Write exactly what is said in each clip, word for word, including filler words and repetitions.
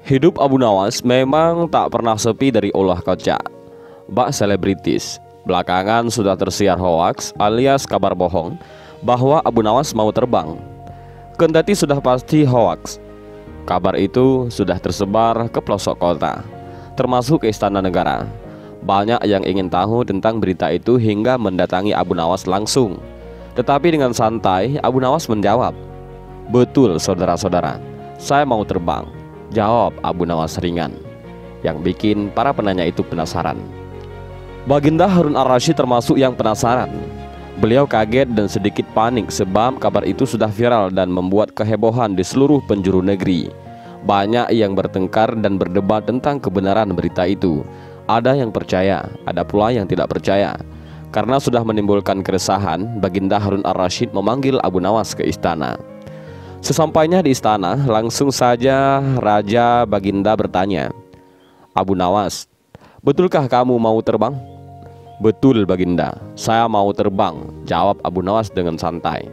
Hidup Abu Nawas memang tak pernah sepi dari ulah kocak, bak selebritis. Belakangan sudah tersiar hoaks alias kabar bohong bahwa Abu Nawas mau terbang. Kendati sudah pasti hoaks, kabar itu sudah tersebar ke pelosok kota, termasuk ke istana negara. Banyak yang ingin tahu tentang berita itu hingga mendatangi Abu Nawas langsung. Tetapi dengan santai Abu Nawas menjawab, "Betul saudara-saudara, saya mau terbang," jawab Abu Nawas ringan, yang bikin para penanya itu penasaran. Baginda Harun Ar-Rasyid termasuk yang penasaran. Beliau kaget dan sedikit panik sebab kabar itu sudah viral dan membuat kehebohan di seluruh penjuru negeri. Banyak yang bertengkar dan berdebat tentang kebenaran berita itu. Ada yang percaya, ada pula yang tidak percaya. Karena sudah menimbulkan keresahan, Baginda Harun Ar-Rasyid memanggil Abu Nawas ke istana. Sesampainya di istana, langsung saja Raja Baginda bertanya, "Abu Nawas, betulkah kamu mau terbang?" "Betul Baginda, saya mau terbang," jawab Abu Nawas dengan santai.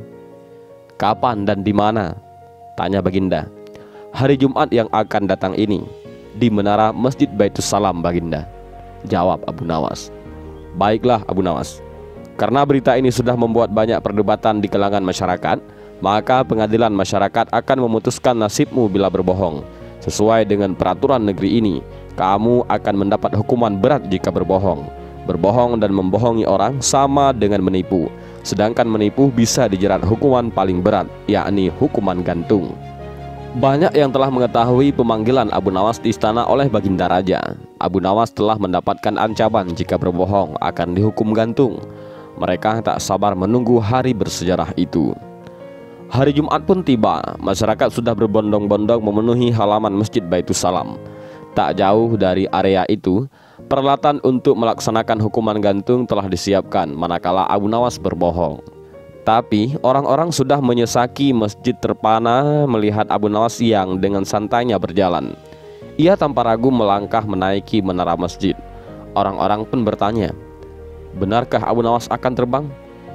"Kapan dan di mana?" tanya Baginda. "Hari Jumat yang akan datang ini, di menara Masjid Baitus Salam Baginda," jawab Abu Nawas. "Baiklah Abu Nawas, karena berita ini sudah membuat banyak perdebatan di kalangan masyarakat, maka pengadilan masyarakat akan memutuskan nasibmu bila berbohong. Sesuai dengan peraturan negeri ini, kamu akan mendapat hukuman berat jika berbohong. Berbohong dan membohongi orang sama dengan menipu. Sedangkan menipu bisa dijerat hukuman paling berat, yakni hukuman gantung." Banyak yang telah mengetahui pemanggilan Abu Nawas di istana oleh Baginda Raja. Abu Nawas telah mendapatkan ancaman jika berbohong akan dihukum gantung. Mereka tak sabar menunggu hari bersejarah itu. Hari Jumat pun tiba. Masyarakat sudah berbondong-bondong memenuhi halaman Masjid Baitus Salam. Tak jauh dari area itu, peralatan untuk melaksanakan hukuman gantung telah disiapkan manakala Abu Nawas berbohong. Tapi orang-orang sudah menyesaki masjid terpana melihat Abu Nawas yang dengan santainya berjalan. Ia tanpa ragu melangkah menaiki menara masjid. Orang-orang pun bertanya, "Benarkah Abu Nawas akan terbang?"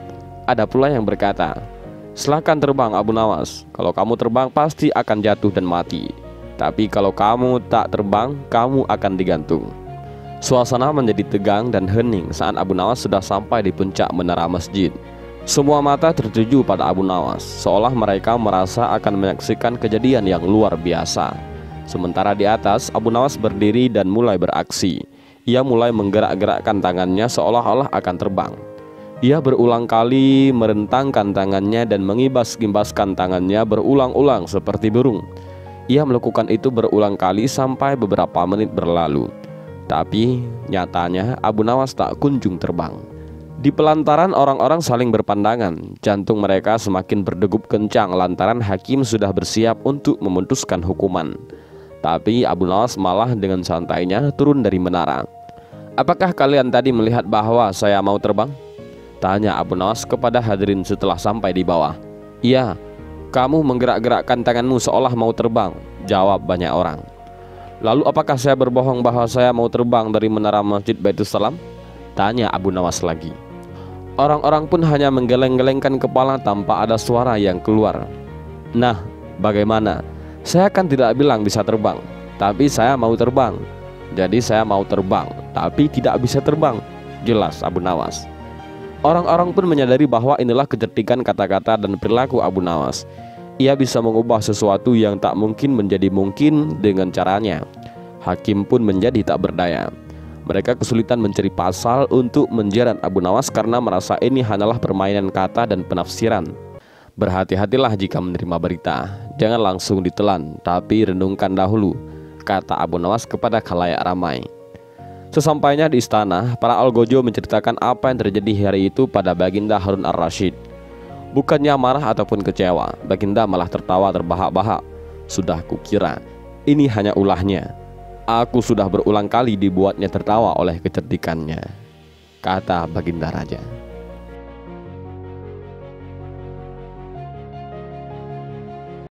Ada pula yang berkata, "Silakan terbang Abu Nawas. Kalau kamu terbang pasti akan jatuh dan mati. Tapi kalau kamu tak terbang, kamu akan digantung." Suasana menjadi tegang dan hening saat Abu Nawas sudah sampai di puncak menara masjid. Semua mata tertuju pada Abu Nawas, seolah mereka merasa akan menyaksikan kejadian yang luar biasa. Sementara di atas, Abu Nawas berdiri dan mulai beraksi. Ia mulai menggerak-gerakkan tangannya seolah-olah akan terbang. Ia berulang kali merentangkan tangannya dan mengibas-ibaskan tangannya berulang-ulang seperti burung. Ia melakukan itu berulang kali sampai beberapa menit berlalu. Tapi nyatanya Abu Nawas tak kunjung terbang. Di pelantaran orang-orang saling berpandangan. Jantung mereka semakin berdegup kencang lantaran hakim sudah bersiap untuk memutuskan hukuman. Tapi Abu Nawas malah dengan santainya turun dari menara. "Apakah kalian tadi melihat bahwa saya mau terbang?" tanya Abu Nawas kepada hadirin setelah sampai di bawah. "Iya, kamu menggerak-gerakkan tanganmu seolah mau terbang," jawab banyak orang. "Lalu apakah saya berbohong bahwa saya mau terbang dari menara Masjid Baitus Salam?" tanya Abu Nawas lagi. Orang-orang pun hanya menggeleng-gelengkan kepala tanpa ada suara yang keluar. "Nah, bagaimana? Saya kan tidak bilang bisa terbang, tapi saya mau terbang. Jadi saya mau terbang, tapi tidak bisa terbang," jelas Abu Nawas. Orang-orang pun menyadari bahwa inilah kecerdikan kata-kata dan perilaku Abu Nawas. Ia bisa mengubah sesuatu yang tak mungkin menjadi mungkin dengan caranya. Hakim pun menjadi tak berdaya. Mereka kesulitan mencari pasal untuk menjerat Abu Nawas karena merasa ini hanyalah permainan kata dan penafsiran. "Berhati-hatilah jika menerima berita, jangan langsung ditelan, tapi renungkan dahulu," kata Abu Nawas kepada khalayak ramai. Sesampainya di istana, para algojo menceritakan apa yang terjadi hari itu pada Baginda Harun Ar-Rasyid. Bukannya marah ataupun kecewa, Baginda malah tertawa terbahak-bahak. "Sudah kukira ini hanya ulahnya. Aku sudah berulang kali dibuatnya tertawa oleh kecerdikannya," kata Baginda Raja.